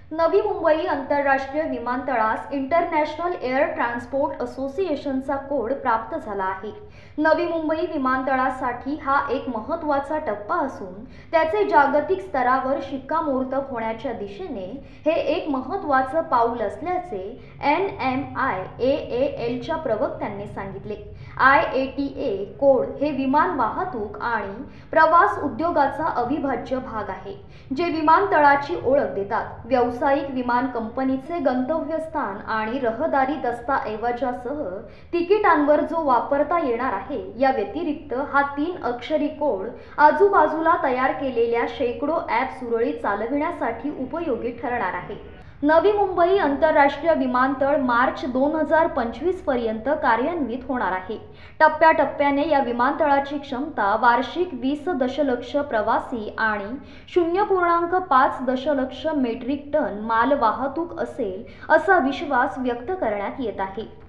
नवी मुंबई आंतरराष्ट्रीय विमानतळास इंटरनॅशनल एअर ट्रान्सपोर्ट असोसिएशनचा कोड प्राप्त झाला आहे। नवी मुंबई विमानतळासाठी हा एक महत्त्वाचा टप्पा असून त्याचे जागतिक स्तरावर शिक्कामोर्तब होण्याच्या दिशेने हे एक महत्त्वाचं पाऊल असल्याचे NMIAALच्या प्रवक्त्यांनी सांगितले। IATA कोड हे विमान वाहतूक आणि प्रवास उद्योगाचा अविभाज्य भाग आहे, जे विमानतळाची ओळख देतात। व्यावसायिक विमान कंपनीचे गंतव्यस्थान आणि रहदारी दस्तऐवजासह तिकिटांवर जो वापरता येणार आहे, या व्यतिरिक्त हा 3 अक्षरी कोड आजूबाजूला तयार केलेल्या शेकडो ॲप सुरळीत चालविण्यासाठी उपयोगी ठरणार आहे। नवी मुंबई आंतरराष्ट्रीय विमानतळ मार्च 2025 पर्यंत कार्यान्वित होणार आहे। टप्प्याटप्प्याने या विमानतळाची क्षमता वार्षिक 20 दशलक्ष प्रवासी आणि 0.5 दशलक्ष मेट्रिक टन माल वाहतूक असेल, असा विश्वास व्यक्त करण्यात येत आहे।